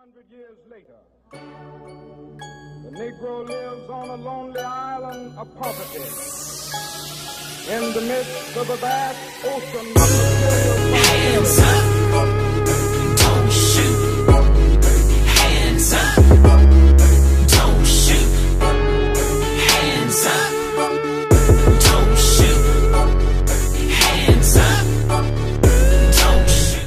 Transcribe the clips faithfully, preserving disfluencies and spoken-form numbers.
hundred years later, the Negro lives on a lonely island of poverty in the midst of a vast ocean of material. Hands up, don't shoot. Hands up, don't shoot. Hands up, don't shoot. Hands up, don't shoot.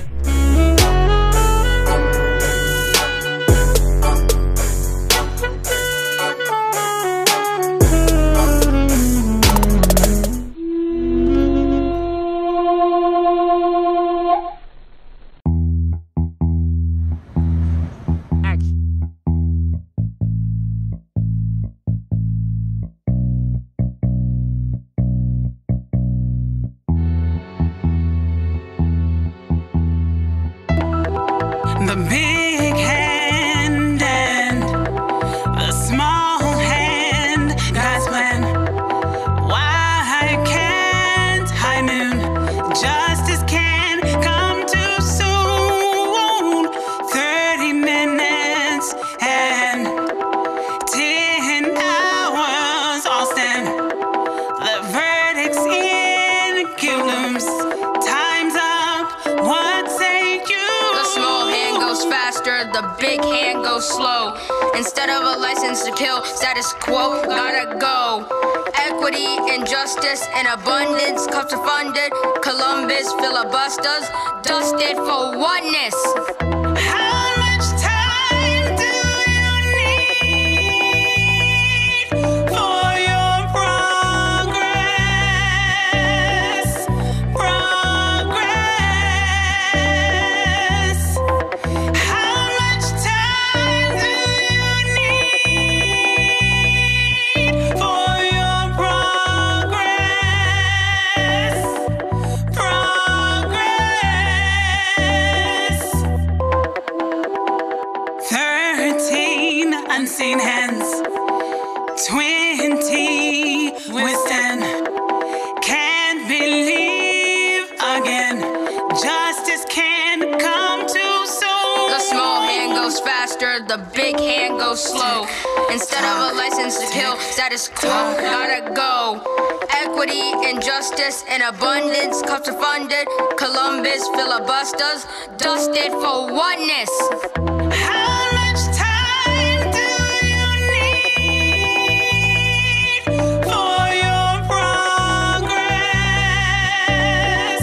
The big hand and the small hand, God's plan. Why can't high noon justice can come too soon? Thirty minutes and ten hours all stand. The verdict's in queue looms. Time's up. What say you? Faster, the big hand goes slow. Instead of a license to kill, status quo, gotta go. Equity, injustice, and abundance, cups are funded. Columbus filibusters, dusted for oneness. How much time do you need for your progress? Progress. How much time do you need for your progress? Progress. Thirteen unseen hands, twenty withstand. Can't believe again, justice can't come too soon. The small hand goes faster, the big hand goes slow. Instead of a license to kill, status quo, gotta go. Equity, injustice, and abundance, cups are funded. Columbus filibusters, dusted for oneness. How much time do you need for your progress?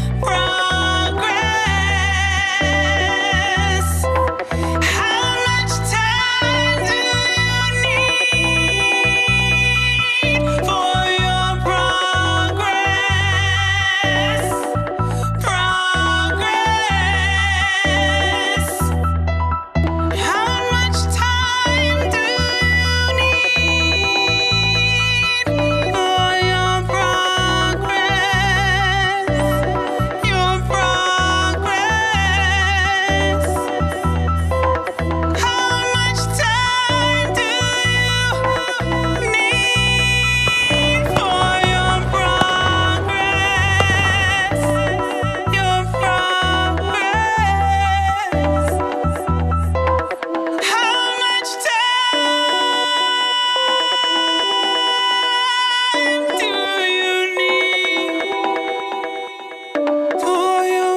Progress. How much time do you need for your progress? Progress. How much time do you need for your progress? Your progress. How much time do you need for your progress? Your progress. How much time do you need for your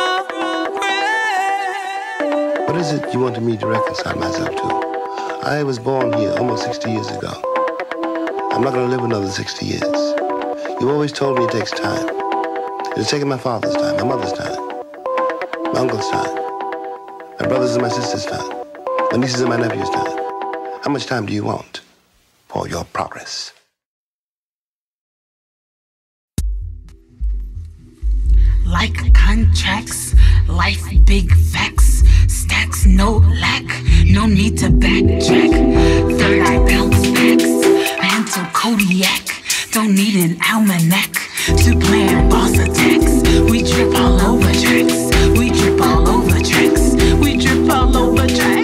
progress? What is it you wanted me to reconcile myself to? I was born here almost sixty years ago. I'm not going to live another sixty years. You always told me it takes time. It's taken my father's time, my mother's time, my uncle's time, my brother's and my sister's time, my nieces and my nephew's time. How much time do you want for your progress? Like contracts, life big facts, stacks no lack, no need to backtrack. Third eye bounce backs, mental Kodiak, don't need an almanac to plan boss attacks. We trip all over tracks, we trip all over tracks, we trip all over tracks.